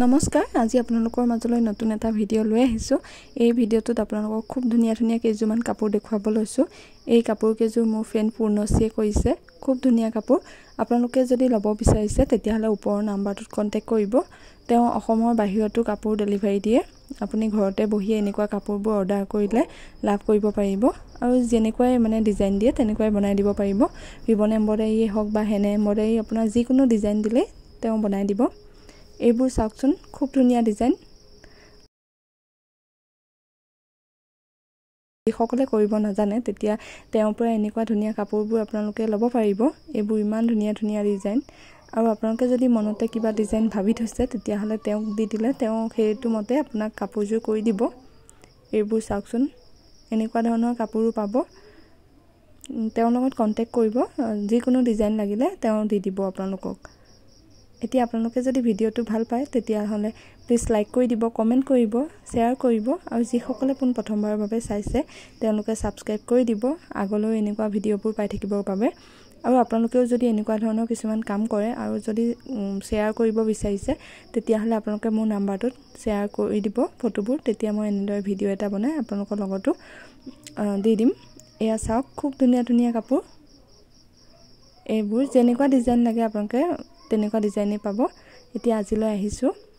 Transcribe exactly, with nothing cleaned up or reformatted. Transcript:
নমস্কাৰ আজি আপোনালোকৰ মাজলৈ নতুন এটা ভিডিঅ' লৈ আহিছো। এই ভিডিঅ'টোত আপোনালোকক খুব ধুনীয়া ধুনীয়া কেইজোৰমান কাপোৰ দেখুৱাব লৈছো। এই কাপোৰ কেইজোৰ মোৰ ফ্ৰেণ্ড পূৰ্ণশ্ৰীয়ে কৰিছে। খুব ধুনীয়া কাপোৰ। আপোনালোকে যদি ল'ব বিচাৰিছে তেতিয়াহলে ওপৰৰ নাম্বাৰটোত কন্টেক্ট কৰিব। তেওঁ অসমৰ বাহিৰতো কাপোৰ ডেলিভাৰী দিয়ে। আপুনি ঘৰতে বহি এনেকুৱা কাপোৰবোৰ অৰ্ডাৰ কৰিলে লাভ কৰিব পাৰিব আৰু যেনেকুৱাই মানে ডিজাইন দিয়ে তেনেকুৱাই বনাই দিব পাৰিব। ৰিবন এম্ব্ৰইডাৰী হওক বা হেনে এম্ব্ৰইডাৰী আপোনাৰ যিকোনো ডিজাইন দিলে তেওঁ বনাই দিব। এইবোৰ চাওকচোন খুব ধুনীয়া ডিজাইন। যিসকলে কৰিব নাজানে তেতিয়া তেওঁৰ পৰা এনেকুৱা ধুনীয়া কাপোৰবোৰ আপোনালোকে ল'ব পাৰিব। এইবোৰ ইমান ধুনীয়া ধুনীয়া ডিজাইন আৰু আপোনালোকে যদি মনতে কিবা ডিজাইন ভাবি থৈছে তেতিয়াহলে তেওঁক দি দিলে তেওঁ সেইটো মতে আপোনাক কাপোৰযোৰ কৰি দিব। এইবোৰ চাওকচোন এনেকুৱা ধৰণৰ কাপোৰো পাব। তেওঁৰ লগত কন্টেক্ট কৰিব। যিকোনো ডিজাইন লাগিলে তেওঁ দি দিব আপোনালোকক। এতিয়া আপোনালোকে যদি ভিডিঅ'টো ভাল পায় তেতিয়াহলে প্লিজ লাইক কৰি দিব, কমেন্ট কৰিব, শেয়াৰ কৰিব আৰু যিসকলে পোন প্ৰথমবাৰৰ বাবে চাইছে তেওঁলোকে সাবস্ক্ৰাইব কৰি দিব আগলৈ এনেকুৱা ভিডিঅ'বোৰ পাই থাকিবৰ বাবে। আৰু আপোনালোকেও যদি এনেকুৱা ধৰণৰ কিছুমান কাম কৰে আৰু যদি শেয়াৰ কৰিব বিচাৰিছে তেতিয়াহলে আপোনালোকে মোৰ নাম্বাৰটোত শেয়াৰ কৰি দিব ফটোবোৰ। তেতিয়া মই এনেদৰে ভিডিঅ' এটা বনাই আপোনালোকৰ লগতো দি দিম। এয়া চাওক খুব ধুনীয়া ধুনীয়া কাপোৰ। এইবোৰ যেনেকুৱা ডিজাইন লাগে আপোনালোকে তেনেকুৱা ডিজাইনে পাব। এতিয়া আজিলৈ আহিছো।